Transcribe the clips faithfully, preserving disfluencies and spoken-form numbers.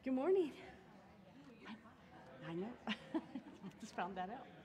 Good morning. I, I know. Just found that out.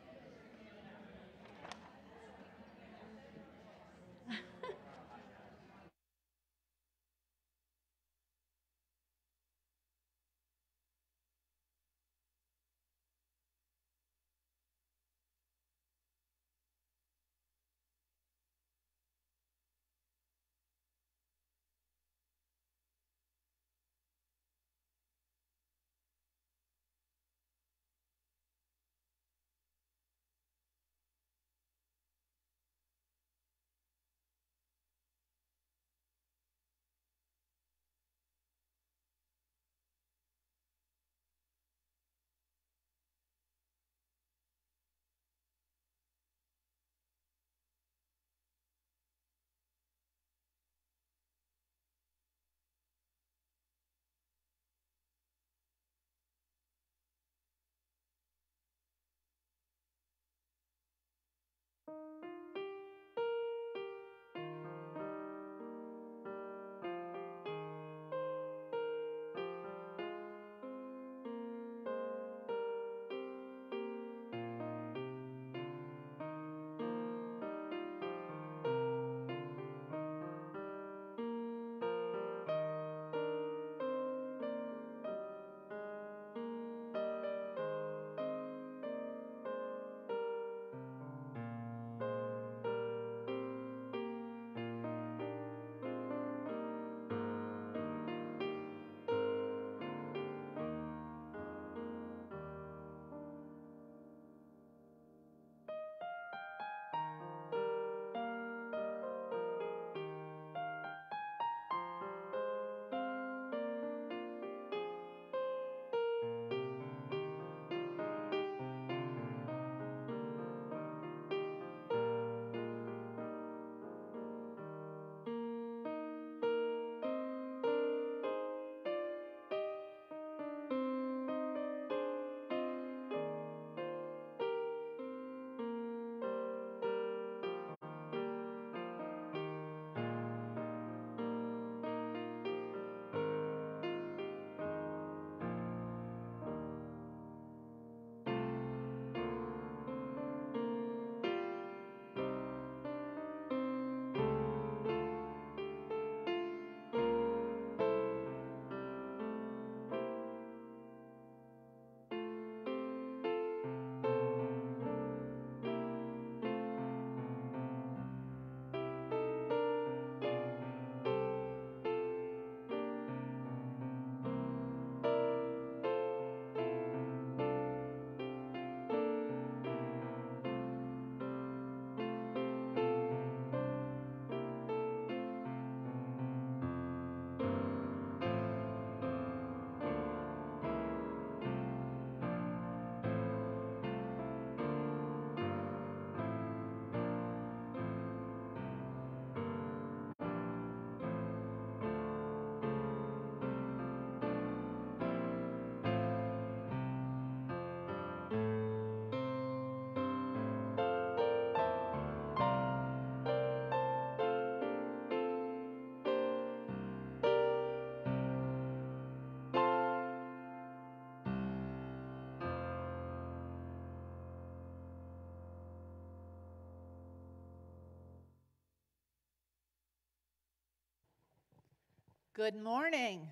Good morning.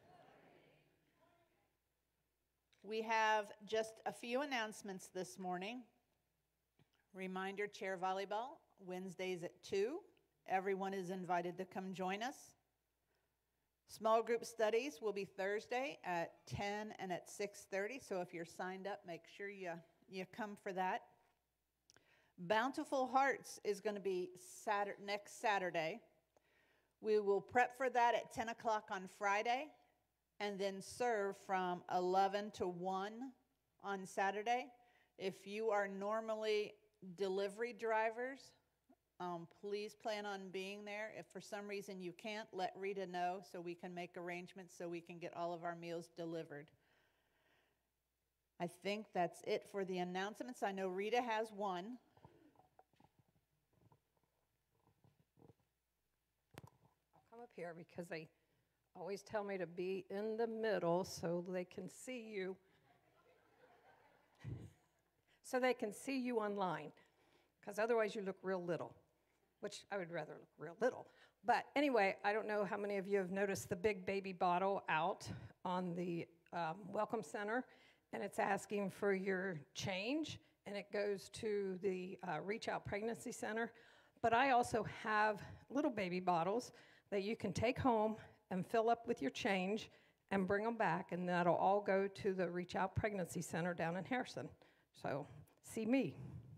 We have just a few announcements this morning. Reminder, chair volleyball, Wednesdays at two. Everyone is invited to come join us. Small group studies will be Thursday at ten and at six thirty, so if you're signed up, make sure you, you come for that. Bountiful Hearts is going to be Saturday, next Saturday. We will prep for that at ten o'clock on Friday and then serve from eleven to one on Saturday. If you are normally delivery drivers, um, please plan on being there. If for some reason you can't, let Rita know so we can make arrangements so we can get all of our meals delivered. I think that's it for the announcements. I know Rita has one. Come up here because I, always tell me to be in the middle so they can see you. So they can see you online, because otherwise you look real little, which I would rather look real little. But anyway, I don't know how many of you have noticed the big baby bottle out on the um, Welcome Center, and it's asking for your change, and it goes to the uh, Reach Out Pregnancy Center. But I also have little baby bottles that you can take home and fill up with your change and bring them back, and that'll all go to the Reach Out Pregnancy Center down in Harrison. So, see me.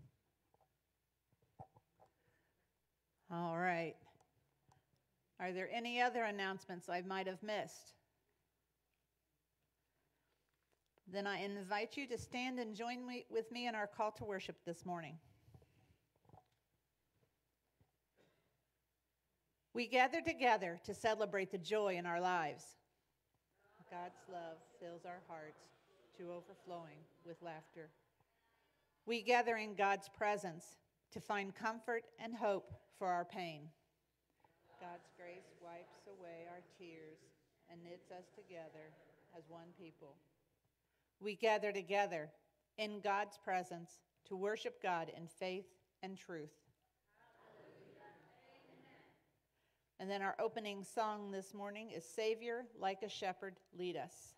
All right. Are there any other announcements I might have missed? Then I invite you to stand and join me, with me in our call to worship this morning. We gather together to celebrate the joy in our lives. God's love fills our hearts to overflowing with laughter. We gather in God's presence to find comfort and hope for our pain. God's grace wipes away our tears and knits us together as one people. We gather together in God's presence to worship God in faith and truth. And then our opening song this morning is Savior, Like a Shepherd, Lead Us.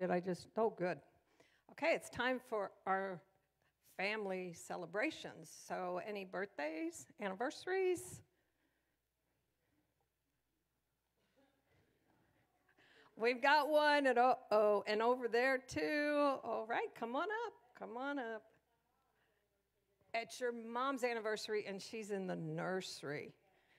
Did I just? Oh, good. Okay, it's time for our family celebrations. So, any birthdays, anniversaries? We've got one, and oh, oh, and over there too. All right, come on up. Come on up. It's your mom's anniversary, and she's in the nursery.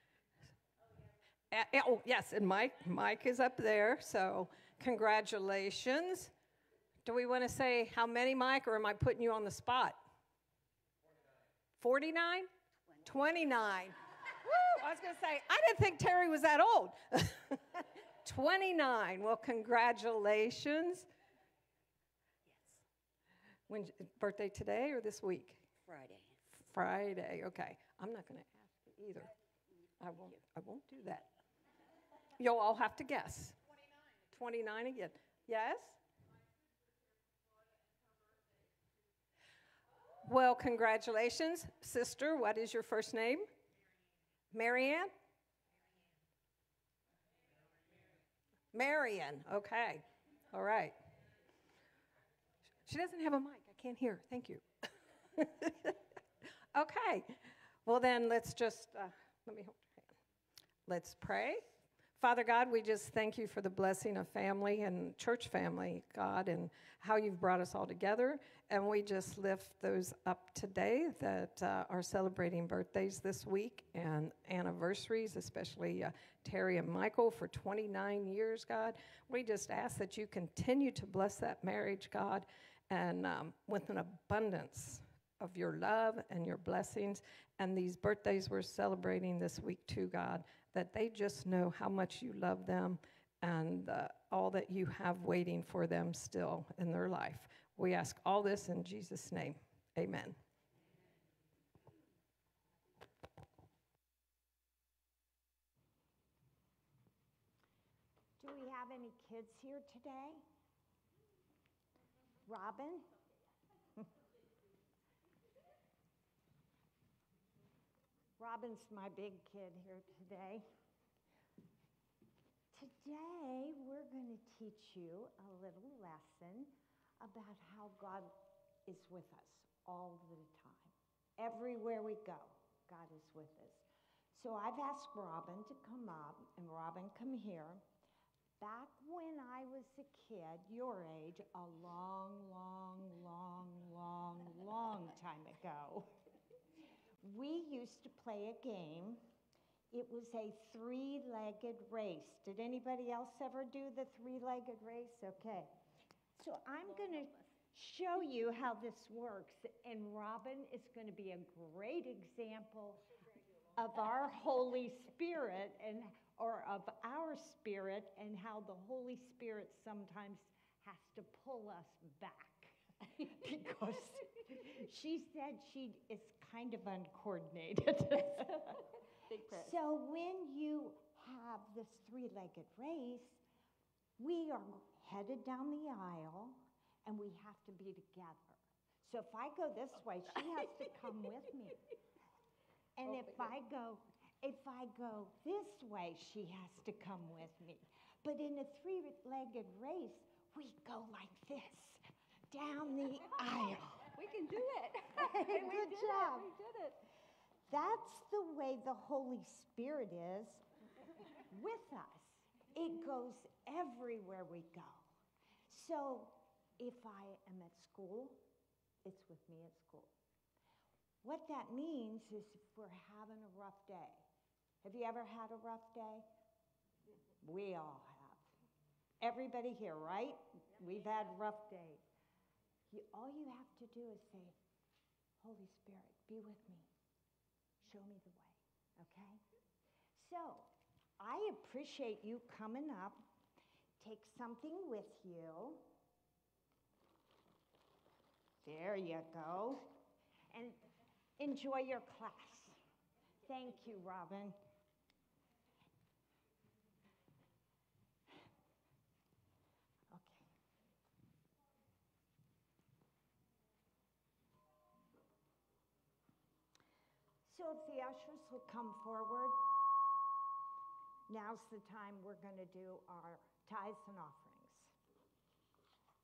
Uh, oh, yes, and Mike, Mike is up there, so congratulations. Do we want to say how many, Mike, or am I putting you on the spot? forty-nine? twenty-nine. Woo, I was going to say, I didn't think Terry was that old. twenty-nine. Well, congratulations. Yes. When birthday today or this week? Friday. Friday. Okay. I'm not going to ask you either. I won't. I won't do that. You'll all have to guess. twenty-nine. twenty-nine again. Yes. Well, congratulations, sister. What is your first name? Marianne. Marian, okay. All right. She doesn't have a mic. I can't hear. Thank you. Okay. Well, then let's just, uh, let me hold your hand. Let's pray. Father God, we just thank you for the blessing of family and church family, God, and how you've brought us all together. And we just lift those up today that uh, are celebrating birthdays this week and anniversaries, especially uh, Terry and Michael for twenty-nine years, God. We just ask that you continue to bless that marriage, God, and um, with an abundance of your love and your blessings. And these birthdays we're celebrating this week too, God, that they just know how much you love them and uh, all that you have waiting for them still in their life. We ask all this in Jesus' name. Amen. Do we have any kids here today? Robin? Robin's my big kid here today. Today, we're going to teach you a little lesson about how God is with us all the time. Everywhere we go, God is with us. So I've asked Robin to come up, and Robin, come here. Back when I was a kid, your age, a long, long, long, long, long time ago, we used to play a game. It was a three-legged race. Did anybody else ever do the three-legged race? Okay. So I'm going to show you how this works, and Robin is going to be a great example of our Holy Spirit and or of our spirit and how the Holy Spirit sometimes has to pull us back because she said she is kind of uncoordinated. So when you have this three-legged race, we are headed down the aisle and we have to be together. So if I go this way, she has to come with me. And if I go If I go this way, she has to come with me. But in a three-legged race, we go like this, down the aisle. We can do it. Good we did job. It. We did it. That's the way the Holy Spirit is with us. It goes everywhere we go. So if I am at school, it's with me at school. What that means is if we're having a rough day. Have you ever had a rough day? We all have. Everybody here, right? We've had rough days. You, all you have to do is say, Holy Spirit, be with me. Show me the way, okay? So, I appreciate you coming up. Take something with you. There you go. And enjoy your class. Thank you, Robin. So if the ushers will come forward, now's the time we're going to do our tithes and offerings.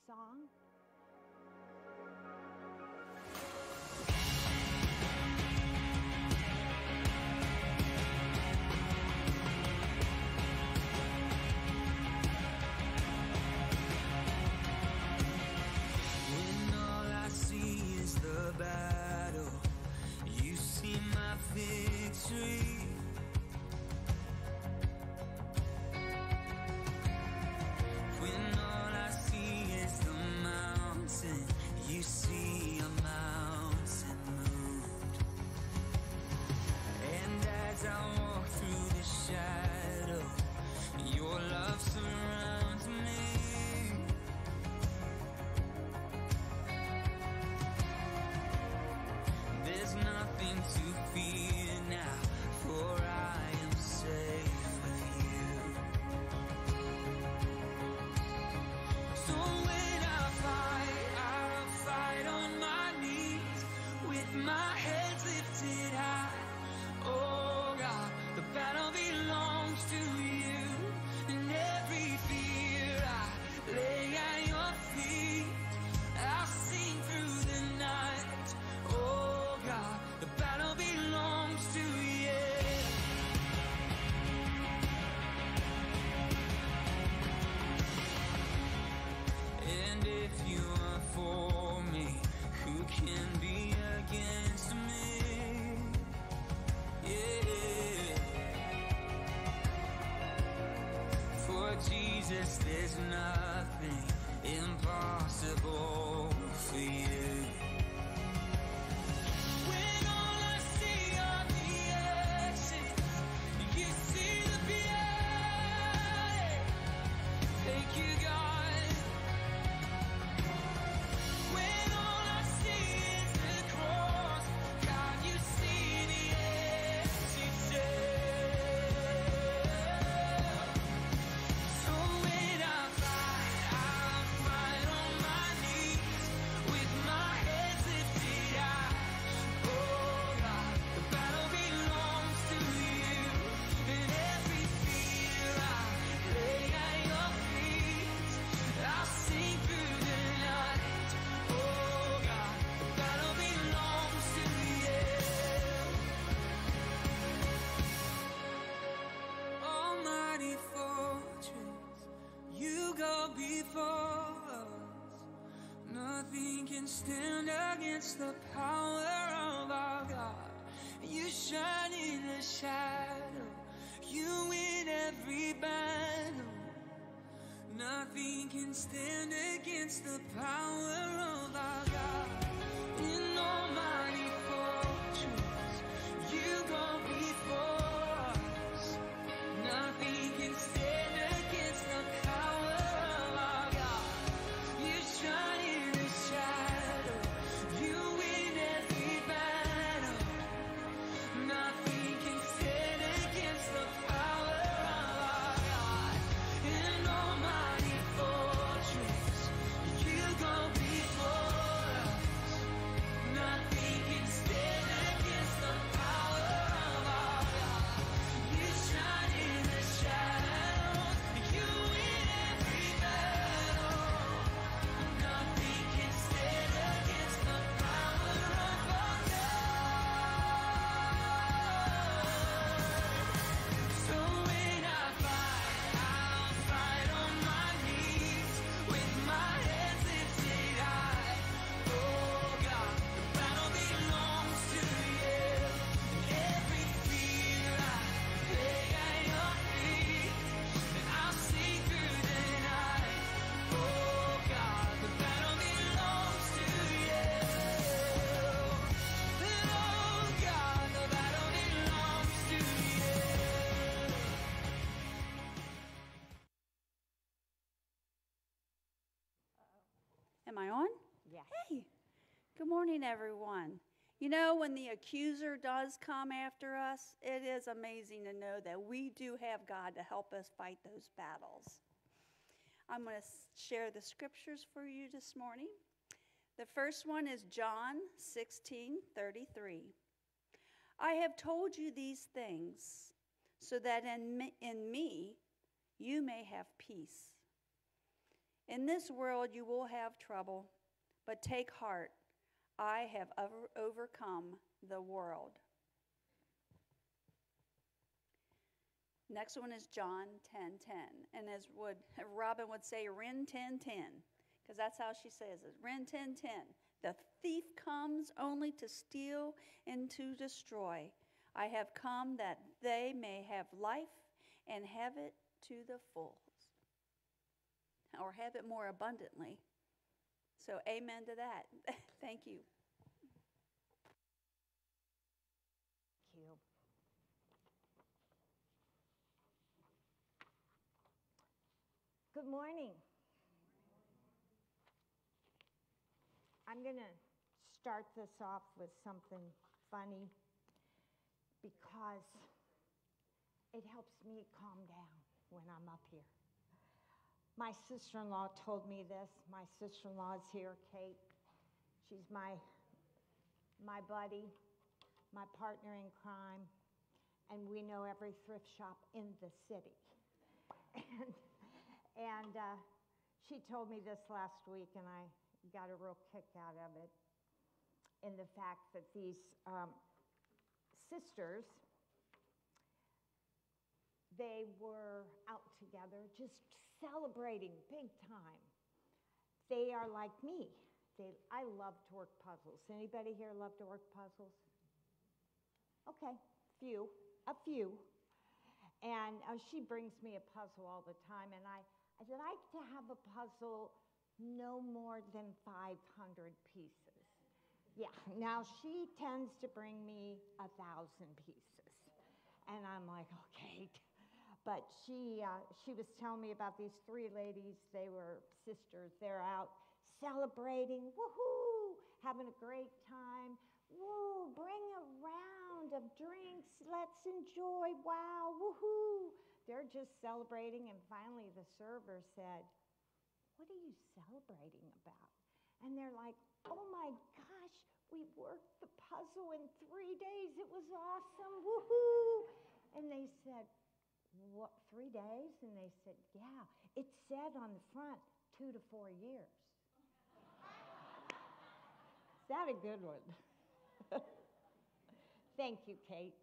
song. When all I see is the battle, you see my victory. When all I see is the mountain, you see a mountain moved. And as I walk through the shadow, your love surrounds me. There's nothing to fear now, for I am safe with you. So when I fight, I'll fight on my knees, with my head lifted high. Oh God, the battle belongs to you, and every fear I lay at your feet. I'll sing through the night. Oh God, the battle belongs to you. And if you are for me, who can be against me? Yeah. For Jesus, there's nothing impossible for you. When all I see are the ashes, you see the beauty. Thank you, God. When all I see is the cross, God, you see the empty shell. So when I fight, I'll fight on my knees, with my head lifted high. Oh God, the battle belongs to you, and every fear I lay at your feet. I'll sing through the night. Oh God, the battle belongs to you. Almighty fortress, you go before us. Nothing can stand against the power of our God. You shine in the shadow, you win every battle. Nothing can stand against the power of our God. In almighty fortress, you go before us. Nothing can stand against the power of our God. You shine in the shadow, you win every battle. Nothing can stand against the power of our God. In almighty fortress, you go before us. Nothing can stand against the power of our God. You shine in the shadows, you win every battle. Nothing can stand against the power of our God. So when I fight, I'll fight on my knees, with my head lifted high. Oh God, the battle belongs to you, and every fear I lay at your feet. And I'll sing through the night. Oh God, the battle belongs to you. And oh God, the battle belongs to you. Am I on? Yes. Hey, good morning, everyone. You know, when the accuser does come after us, it is amazing to know that we do have God to help us fight those battles. I'm going to share the scriptures for you this morning. The first one is John sixteen thirty-three. I have told you these things so that in me, in me you may have peace. In this world you will have trouble, but take heart. I have over- overcome the world. Next one is John ten ten. And as would Robin would say, Rin ten ten, because that's how she says it. Rin ten ten. The thief comes only to steal and to destroy. I have come that they may have life and have it to the full, or have it more abundantly. So amen to that. Thank you. Thank you. Good morning. I'm going to start this off with something funny because it helps me calm down when I'm up here. My sister-in-law told me this. My sister-in-law is here, Kate. She's my, my buddy, my partner in crime, and we know every thrift shop in the city. And, and uh, she told me this last week, and I got a real kick out of it, in the fact that these um, sisters, they were out together just celebrating big time. They are like me. They, I love to work puzzles. Anybody here love to work puzzles? Okay, few, a few. And uh, she brings me a puzzle all the time, and I, I'd like to have a puzzle no more than five hundred pieces. Yeah, now she tends to bring me a thousand pieces. And I'm like, okay. But she, uh, she was telling me about these three ladies. They were sisters. They're out celebrating, woohoo, having a great time. Woo, bring a round of drinks. Let's enjoy. Wow, woohoo. They're just celebrating. And finally the server said, what are you celebrating about? And they're like, oh my gosh, we worked the puzzle in three days. It was awesome, woohoo. And they said, what, three days? And they said, yeah, it said on the front, two to four years. Is that a good one? Thank you, Kate.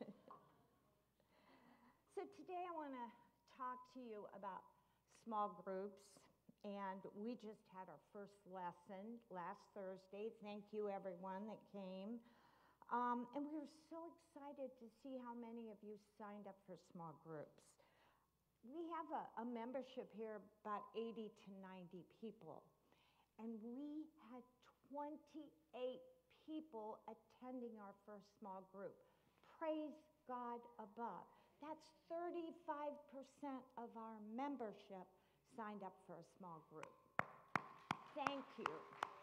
So today I want to talk to you about small groups. And we just had our first lesson last Thursday. Thank you, everyone that came. Um, and we were so excited to see how many of you signed up for small groups. We have a, a membership here, about eighty to ninety people. And we had twenty-eight people attending our first small group. Praise God above. That's thirty-five percent of our membership signed up for a small group. Thank you.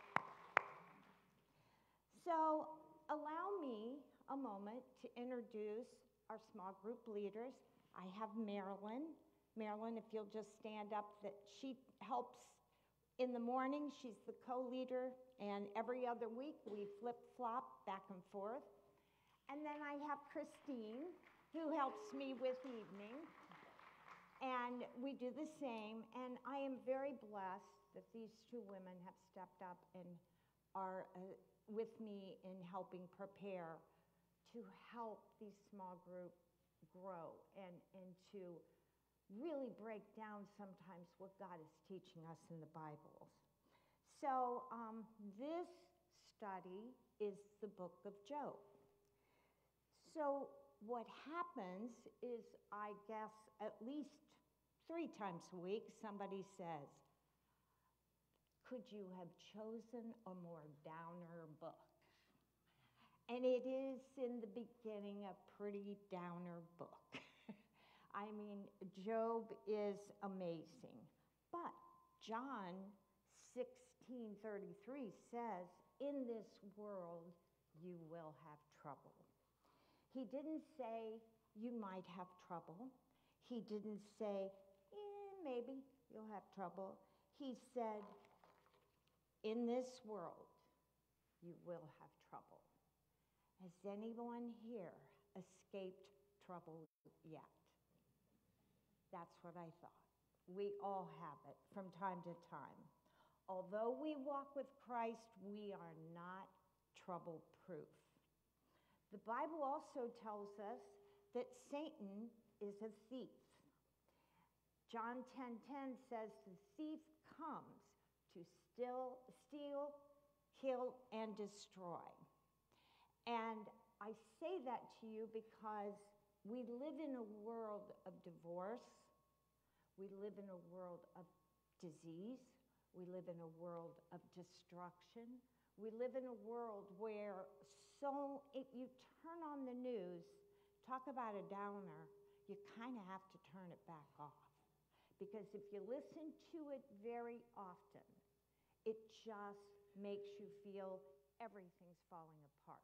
So allow me a moment to introduce our small group leaders. I have Marilyn. Marilyn, if you'll just stand up, that she helps in the morning. She's the co-leader, and every other week we flip-flop back and forth. And then I have Christine, who helps me with evening. And we do the same, and I am very blessed that these two women have stepped up and are uh, with me in helping prepare to help these small groups grow and, and to really break down sometimes what God is teaching us in the Bible. So um, this study is the book of Job. So what happens is, I guess, at least three times a week, somebody says, could you have chosen a more downer book? And it is, in the beginning, a pretty downer book. I mean, Job is amazing. But John sixteen thirty-three says, in this world you will have trouble. He didn't say you might have trouble. He didn't say, eh, maybe you'll have trouble. He said, in this world, you will have trouble. Has anyone here escaped trouble yet? That's what I thought. We all have it from time to time. Although we walk with Christ, we are not trouble-proof. The Bible also tells us that Satan is a thief. John ten ten says the thief comes to still, steal, kill, and destroy. And I say that to you because we live in a world of divorce. We live in a world of disease. We live in a world of destruction. We live in a world where so, if you turn on the news, talk about a downer, you kind of have to turn it back off. Because if you listen to it very often, it just makes you feel everything's falling apart.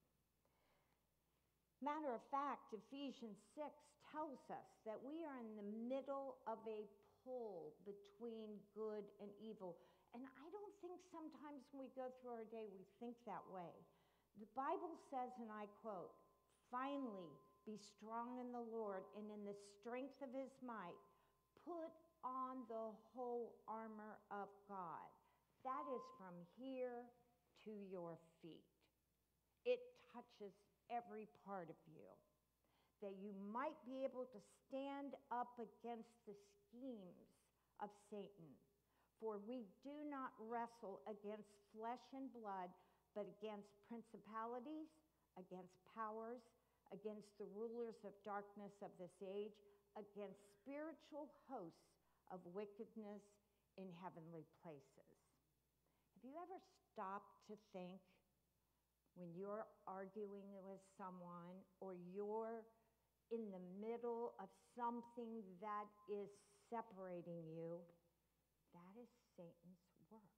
Matter of fact, Ephesians six tells us that we are in the middle of a pull between good and evil. And I don't think sometimes when we go through our day, we think that way. The Bible says, and I quote, "Finally, be strong in the Lord and in the strength of his might. Put on the whole armor of God." That is from here to your feet. It touches every part of you, that you might be able to stand up against the schemes of Satan. For we do not wrestle against flesh and blood, but against principalities, against powers, against the rulers of darkness of this age, against spiritual hosts of wickedness in heavenly places. Have you ever stopped to think when you're arguing with someone or you're in the middle of something that is separating you? That is Satan's work.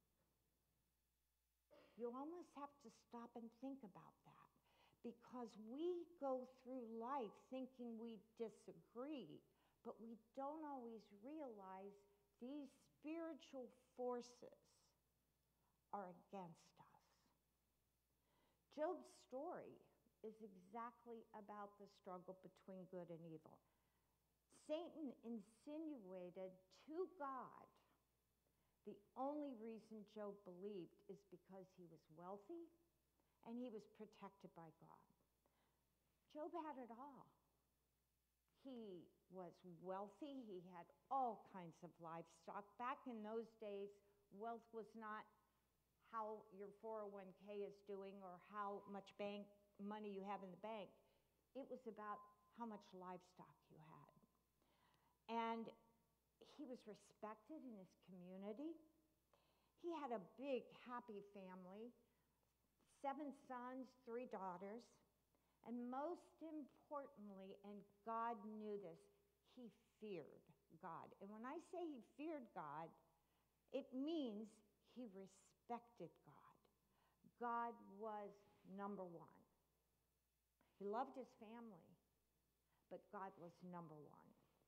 You almost have to stop and think about that, because we go through life thinking we disagree, but we don't always realize these spiritual forces are against us. Job's story is exactly about the struggle between good and evil. Satan insinuated to God the only reason Job believed is because he was wealthy and he was protected by God. Job had it all. He was wealthy. He had all kinds of livestock. Back in those days, wealth was not how your four oh one k is doing or how much bank money you have in the bank. It was about how much livestock you had. And he was respected in his community. He had a big, happy family, seven sons, three daughters. And most importantly, and God knew this, he feared God. And when I say he feared God, it means he respected God. God was number one. He loved his family, but God was number one.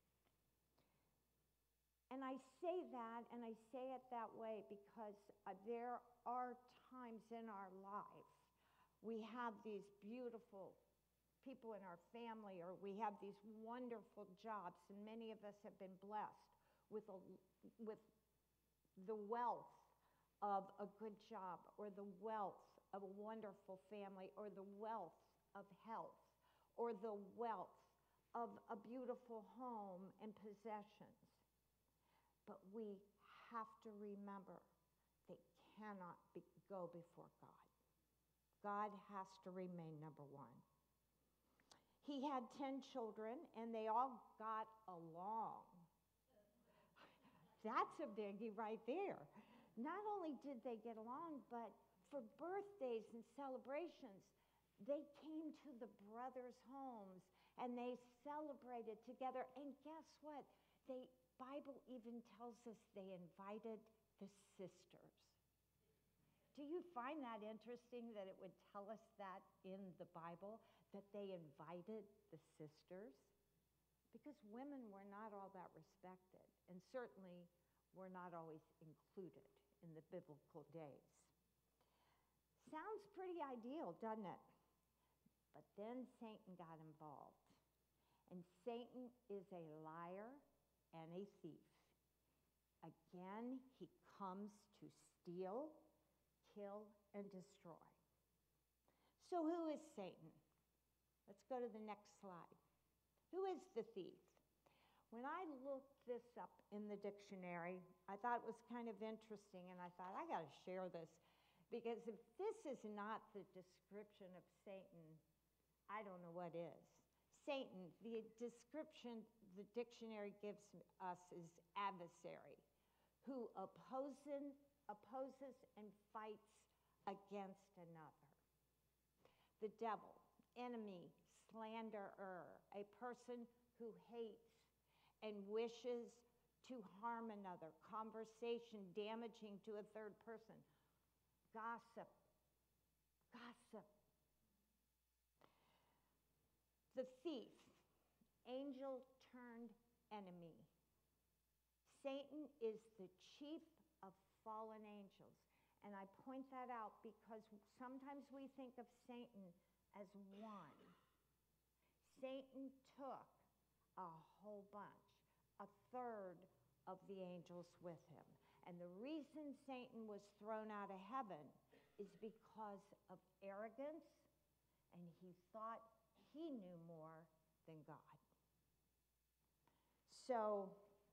And I say that, and I say it that way because uh, there are times in our life we have these beautiful people in our family, or we have these wonderful jobs, and many of us have been blessed with, a, with the wealth of a good job, or the wealth of a wonderful family, or the wealth of health, or the wealth of a beautiful home and possessions. But we have to remember they cannot be, go before God. God has to remain number one. He had ten children, and they all got along. That's a biggie right there. Not only did they get along, but for birthdays and celebrations, they came to the brothers' homes, and they celebrated together. And guess what? The Bible even tells us they invited the sisters. Do you find that interesting that it would tell us that in the Bible, that they invited the sisters? Because women were not all that respected, and certainly were not always included in the biblical days. Sounds pretty ideal, doesn't it? But then Satan got involved. And Satan is a liar and a thief. Again, he comes to steal, kill, and destroy. So who is Satan? Let's go to the next slide. Who is the thief? When I looked this up in the dictionary, I thought it was kind of interesting, and I thought, I got to share this, because if this is not the description of Satan, I don't know what is. Satan, the description the dictionary gives us is adversary, who opposes, opposes and fights against another. The devil, enemy, slanderer, a person who hates and wishes to harm another, conversation damaging to a third person, gossip, gossip. The thief, angel turned enemy. Satan is the chief of fallen angels. And I point that out because sometimes we think of Satan as one. Satan took a whole bunch, a third of the angels with him. And the reason Satan was thrown out of heaven is because of arrogance, and he thought he knew more than God. So,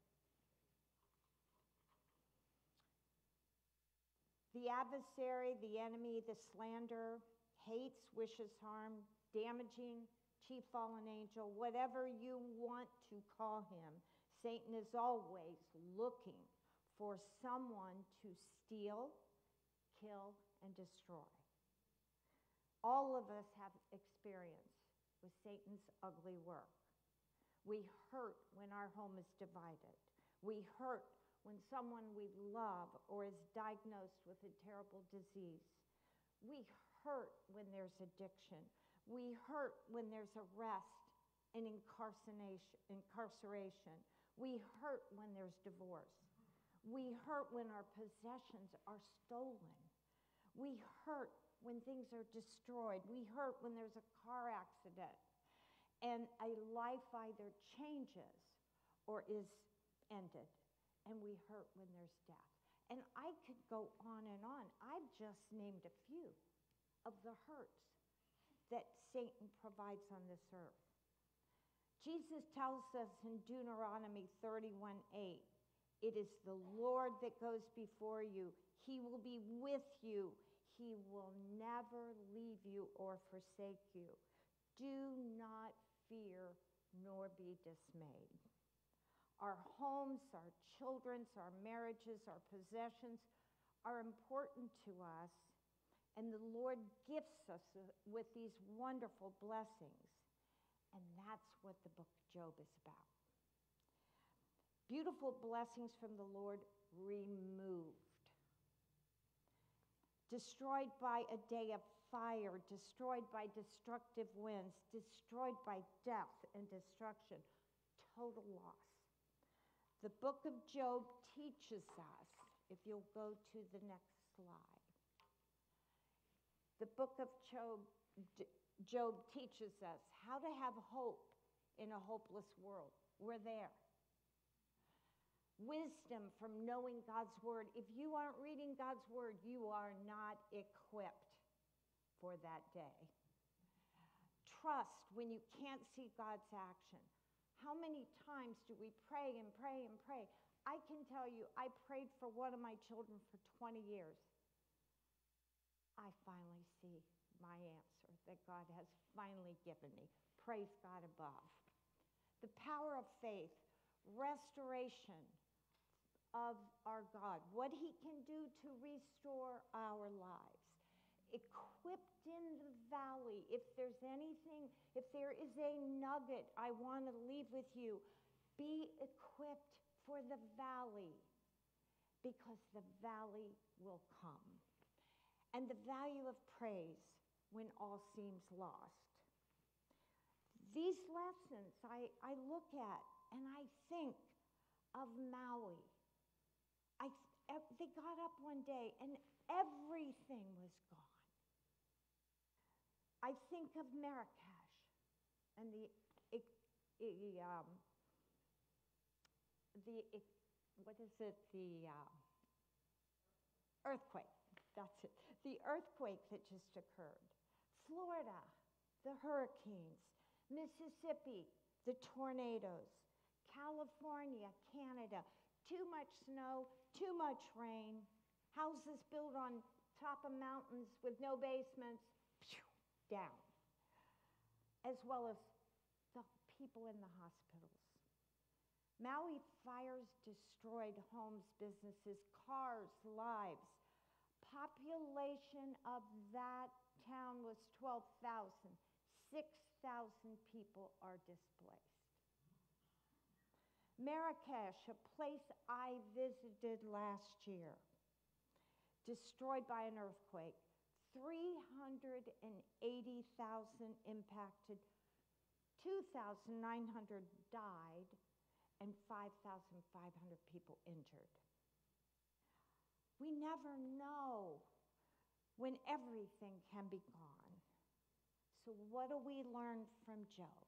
the adversary, the enemy, the slanderer, hates, wishes harm, damaging, chief fallen angel, whatever you want to call him, Satan is always looking for someone to steal, kill, and destroy. All of us have experience with Satan's ugly work. We hurt when our home is divided. We hurt when someone we love or is diagnosed with a terrible disease. We hurt when there's addiction. We hurt when there's arrest and incarceration. incarceration. We hurt when there's divorce. We hurt when our possessions are stolen. We hurt when things are destroyed. We hurt when there's a car accident and a life either changes or is ended. And we hurt when there's death. And I could go on and on. I've just named a few of the hurts that Satan provides on this earth. Jesus tells us in Deuteronomy thirty-one eight, it is the Lord that goes before you. He will be with you. He will never leave you or forsake you. Do not fear nor be dismayed. Our homes, our children's, our marriages, our possessions are important to us, and the Lord gifts us with these wonderful blessings. And that's what the book of Job is about. Beautiful blessings from the Lord removed. Destroyed by a day of fire, destroyed by destructive winds, destroyed by death and destruction, total loss. The book of Job teaches us, if you'll go to the next slide. The book of Job, Job teaches us how to have hope in a hopeless world. We're there. Wisdom from knowing God's word. If you aren't reading God's word, you are not equipped for that day. Trust when you can't see God's action. How many times do we pray and pray and pray? I can tell you, I prayed for one of my children for twenty years. I finally see my answer that God has finally given me. Praise God above. The power of faith, restoration of our God, what he can do to restore our lives. Equipped in the valley, if there's anything, if there is a nugget I want to leave with you, be equipped for the valley, because the valley will come. And the value of praise when all seems lost. These lessons I, I look at and I think of Maui. I, they got up one day and everything was gone. I think of Marrakesh and the, um, the what is it, the uh, earthquake, that's it, the earthquake that just occurred. Florida, the hurricanes. Mississippi, the tornadoes. California, Canada, too much snow, too much rain. Houses built on top of mountains with no basements, phew, down. As well as the people in the hospitals. Maui fires destroyed homes, businesses, cars, lives. Population of that town was twelve thousand. six thousand people are displaced. Marrakesh, a place I visited last year, destroyed by an earthquake. three hundred eighty thousand impacted, two thousand nine hundred died, and five thousand five hundred people injured. We never know when everything can be gone. So what do we learn from Job?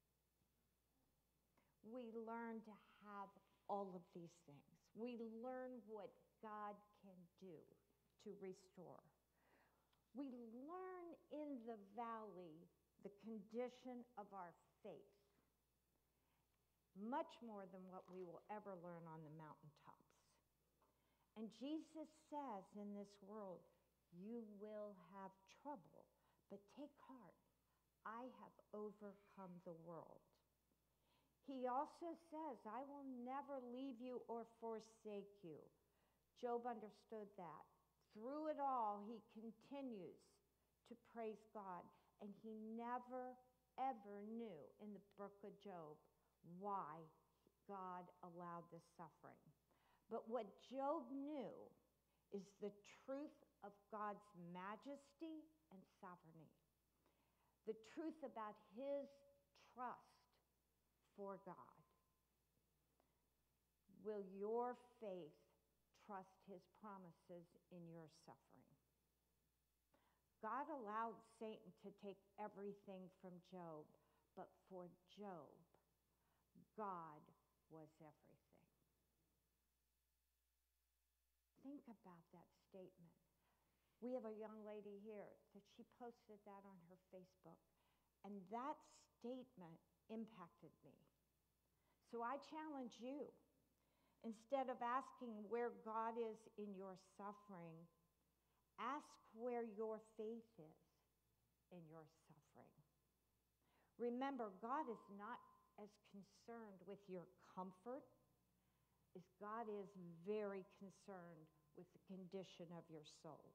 We learn to have all of these things. We learn what God can do to restore. We learn in the valley the condition of our faith, much more than what we will ever learn on the mountaintops. And Jesus says in this world, you will have trouble, but take heart. I have overcome the world. He also says, I will never leave you or forsake you. Job understood that. Through it all, he continues to praise God. And he never, ever knew in the book of Job why God allowed this suffering. But what Job knew is the truth of God's majesty and sovereignty. The truth about his trust for God. Will your faith trust his promises in your suffering? God allowed Satan to take everything from Job, but for Job, God was everything. Think about that statement. We have a young lady here that she posted that on her Facebook, and that statement impacted me. So I challenge you, instead of asking where God is in your suffering, ask where your faith is in your suffering. Remember, God is not as concerned with your comfort as God is very concerned with the condition of your soul.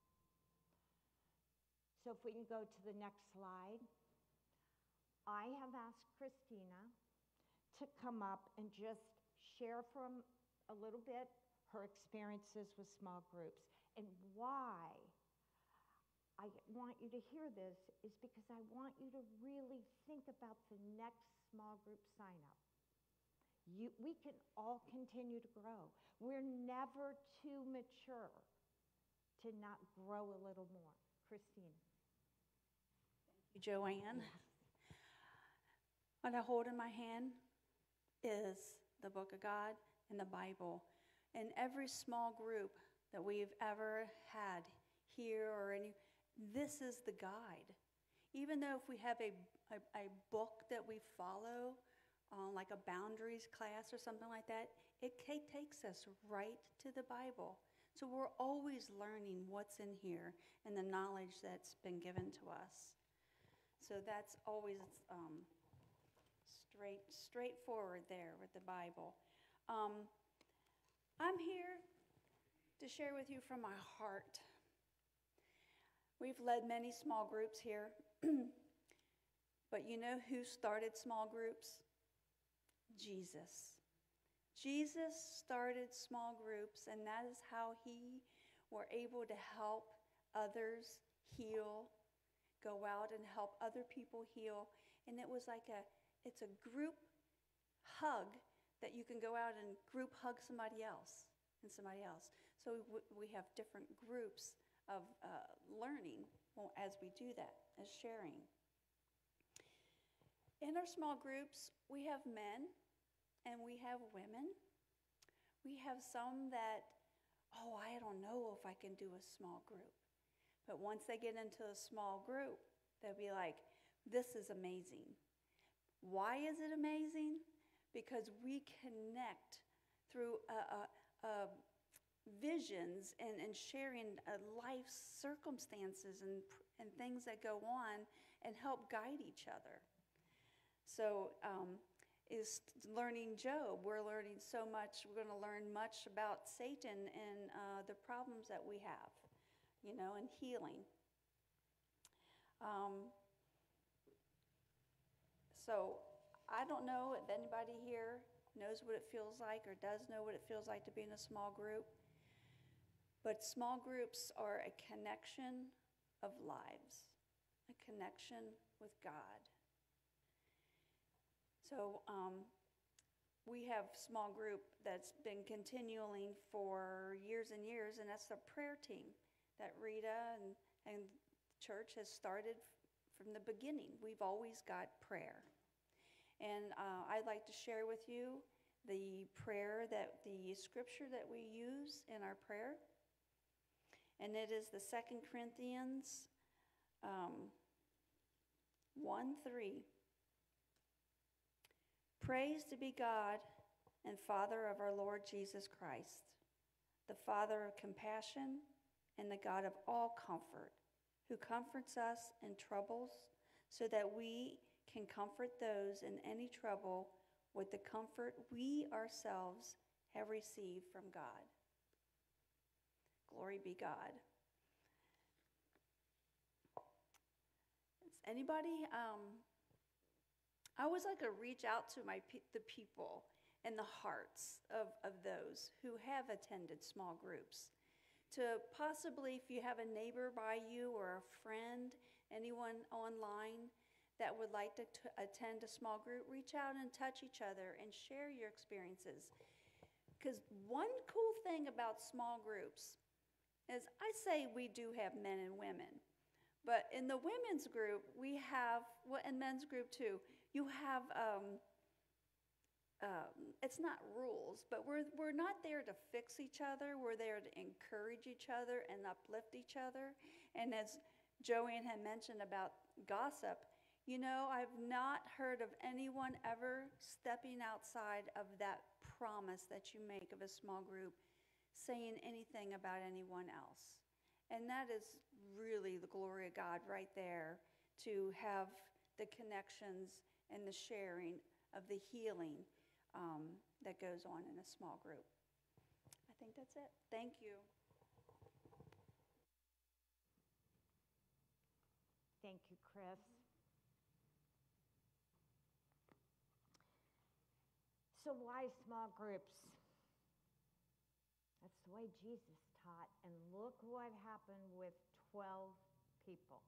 So if we can go to the next slide. I have asked Christina to come up and just share from a little bit her experiences with small groups. And why I want you to hear this is because I want you to really think about the next small group sign up. You, we can all continue to grow. We're never too mature to not grow a little more. Christina. Thank you, Joanne. What I hold in my hand is the Book of God and the Bible. And every small group that we've ever had here or any, this is the guide. Even though if we have a, a, a book that we follow, uh, like a boundaries class or something like that, it ca- takes us right to the Bible. So we're always learning what's in here and the knowledge that's been given to us. So that's always um, straight, straightforward there with the Bible. Um, I'm here to share with you from my heart. We've led many small groups here, but you know who started small groups? Jesus. Jesus started small groups, and that is how he were able to help others heal, go out and help other people heal. And it was like a, it's a group hug that you can go out and group hug somebody else and somebody else. So we, we have different groups of uh, learning as we do that, as sharing. In our small groups, we have men and we have women. We have some that, oh, I don't know if I can do a small group. But once they get into a small group, they'll be like, this is amazing. Why is it amazing? Because we connect through uh, uh, uh, visions and, and sharing uh, life's circumstances and, and things that go on and help guide each other. So um, is learning Job. We're learning so much. We're going to learn much about Satan and uh, the problems that we have, you know, and healing. Um, so I don't know if anybody here knows what it feels like or does know what it feels like to be in a small group. But small groups are a connection of lives, a connection with God. So um, we have a small group that's been continuing for years and years, and that's the prayer team that Rita and, and church has started from the beginning. We've always got prayer. And uh, I'd like to share with you the prayer that, the scripture that we use in our prayer. And it is the Second Corinthians um, one three. Praise to be God and Father of our Lord Jesus Christ, the Father of compassion and the God of all comfort, who comforts us in troubles, so that we can comfort those in any trouble with the comfort we ourselves have received from God. Glory be God. Does anybody, um, I always like to reach out to my pe- the people and the hearts of, of those who have attended small groups. To possibly, if you have a neighbor by you or a friend, anyone online that would like to t- attend a small group, reach out and touch each other and share your experiences. Because one cool thing about small groups is, I say we do have men and women, but in the women's group, we have, well, and men's group too, you have, um, um, it's not rules, but we're, we're not there to fix each other. We're there to encourage each other and uplift each other. And as Joanne had mentioned about gossip, you know, I've not heard of anyone ever stepping outside of that promise that you make of a small group, saying anything about anyone else. And that is really the glory of God right there, to have the connections and the sharing of the healing um, that goes on in a small group. I think that's it. Thank you. Thank you, Chris. So why small groups? That's the way Jesus taught, and look what happened with twelve people.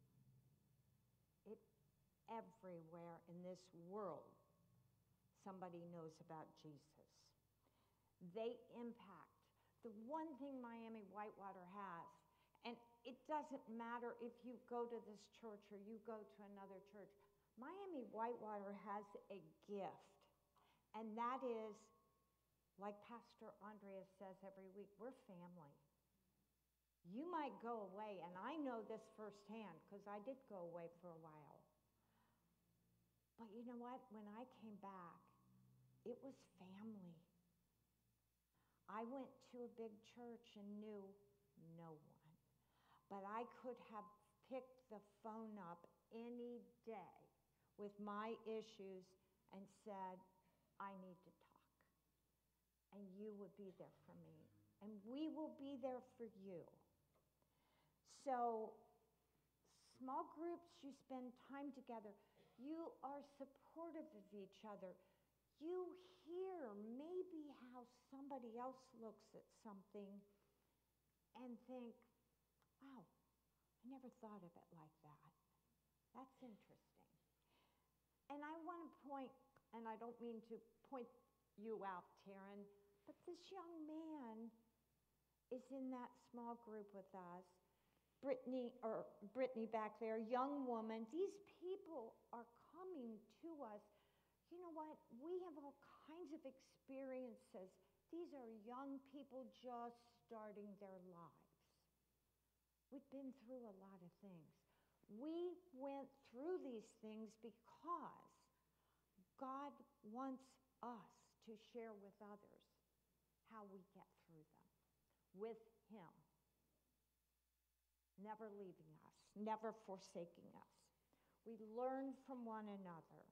It everywhere in this world, somebody knows about Jesus. They impact. The one thing Miami Whitewater has, and it doesn't matter if you go to this church or you go to another church, Miami Whitewater has a gift, and that is, like Pastor Andrea says every week, we're family. You might go away, and I know this firsthand because I did go away for a while. But you know what? When I came back, it was family. I went to a big church and knew no one. But I could have picked the phone up any day with my issues and said, I need to talk. And you would be there for me. And we will be there for you. So, small groups, you spend time together. You are supportive of each other. You hear maybe how somebody else looks at something and think, wow, I never thought of it like that. That's interesting. And I want to point, and I don't mean to point you out, Taryn, but this young man is in that small group with us. Brittany, or Brittany back there, young woman. These people are coming to us. You know what? We have all kinds of experiences These are young people just starting their lives. We've been through a lot of things. We went through these things because God wants us to share with others how we get through them with Him, never leaving us, never forsaking us. We learn from one another.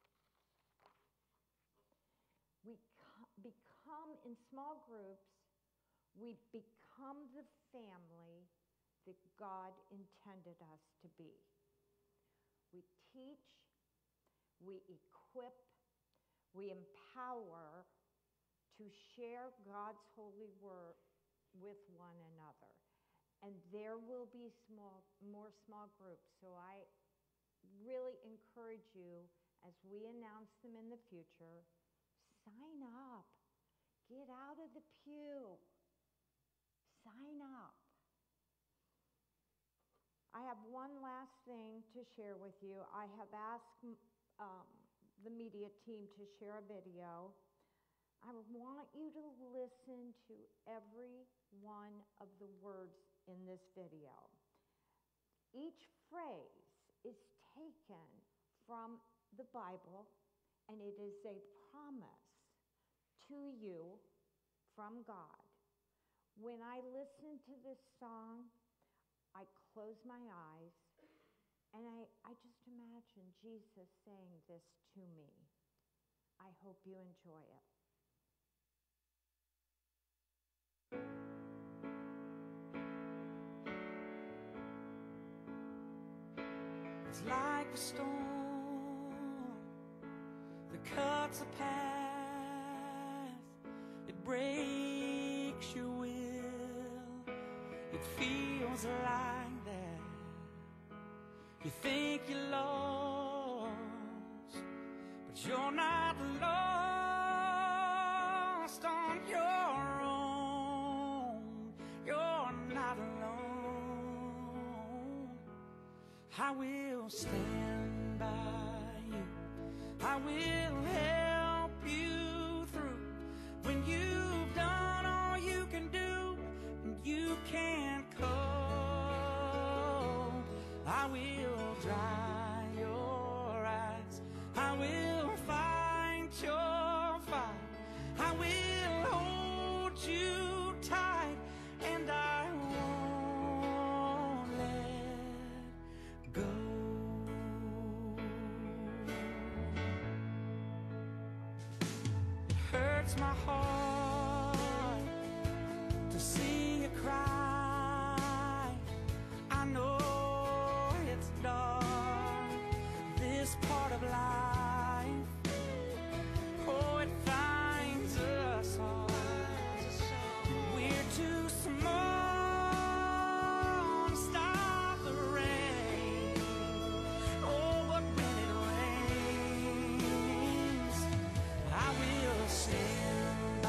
We co- become, in small groups, we become the family that God intended us to be. We teach, we equip, we empower to share God's holy word with one another. And there will be small, more small groups. So I really encourage you, as we announce them in the future, sign up. Get out of the pew. Sign up. I have one last thing to share with you. I have asked um, the media team to share a video. I want you to listen to every one of the words in this video. Each phrase is taken from the Bible, and it is a promise to you from God. When I listen to this song, I close my eyes, and I, I just imagine Jesus saying this to me. I hope you enjoy it. It's like a storm that cuts a path. It breaks your will. It feels like that. You think you're lost, but you're not lost on your own. You're not alone. I will stand by you. I will help you through. When you've done all you can do and you can't cope, I will dry your eyes. I will fight your fight. I will hold you tight, and I won't let go. It hurts my heart to see you cry. I know it's dark, this part of life. Oh, it finds us all. We're too small to stop the rain. Oh, but when it rains, I will stand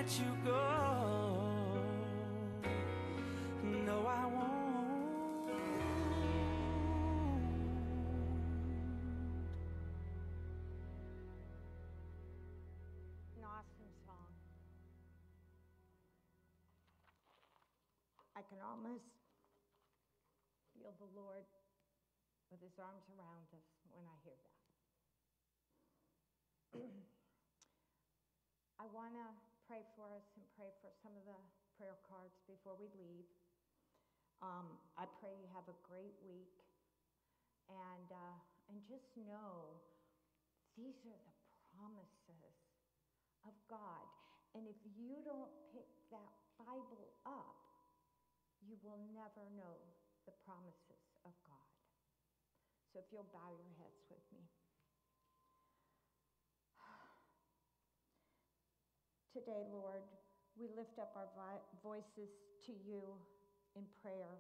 let you go. No, I won't. An awesome song. I can almost feel the Lord with his arms around us when I hear that. I want to pray for us and pray for some of the prayer cards before we leave. Um, I pray you have a great week, and uh, and just know these are the promises of God. And if you don't pick that Bible up, you will never know the promises of God. So if you'll bow your heads with me. Today, Lord, we lift up our vi- voices to you in prayer.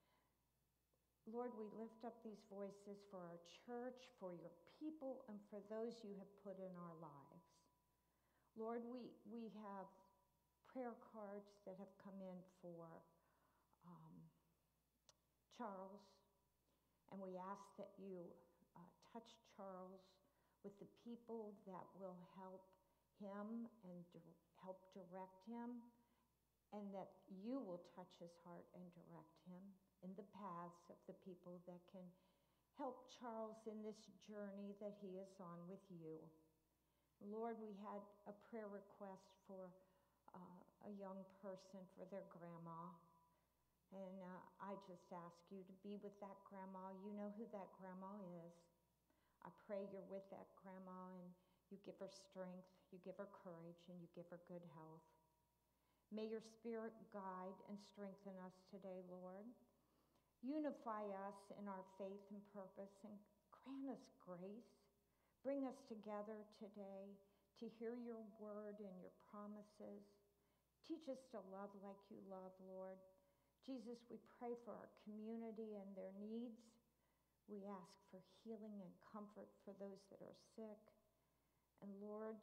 Lord, we lift up these voices for our church, for your people, and for those you have put in our lives. Lord, we, we have prayer cards that have come in for um, Charles, and we ask that you uh, touch Charles with the people that will help him and di- help direct him, and that you will touch his heart and direct him in the paths of the people that can help Charles in this journey that he is on with you. Lord, we had a prayer request for uh, a young person for their grandma. And uh, I just ask you to be with that grandma. You know who that grandma is. I pray you're with that grandma and you give her strength, you give her courage, and you give her good health. May your Spirit guide and strengthen us today, Lord. Unify us in our faith and purpose and grant us grace. Bring us together today to hear your word and your promises. Teach us to love like you love, Lord. Jesus, we pray for our community and their needs. We ask for healing and comfort for those that are sick. And Lord,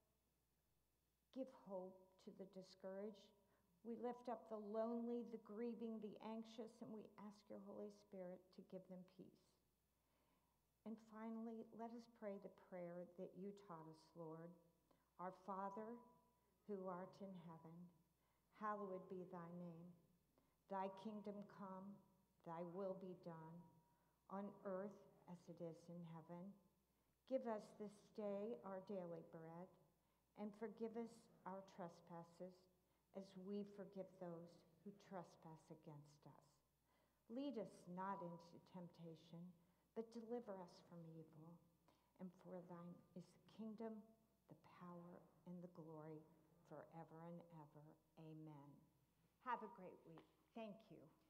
give hope to the discouraged. We lift up the lonely, the grieving, the anxious, and we ask your Holy Spirit to give them peace. And finally, let us pray the prayer that you taught us, Lord. Our Father, who art in heaven, hallowed be thy name. Thy kingdom come, thy will be done, on earth as it is in heaven. Give us this day our daily bread, and forgive us our trespasses, as we forgive those who trespass against us. Lead us not into temptation, but deliver us from evil. And for thine is the kingdom, the power, and the glory forever and ever. Amen. Have a great week. Thank you.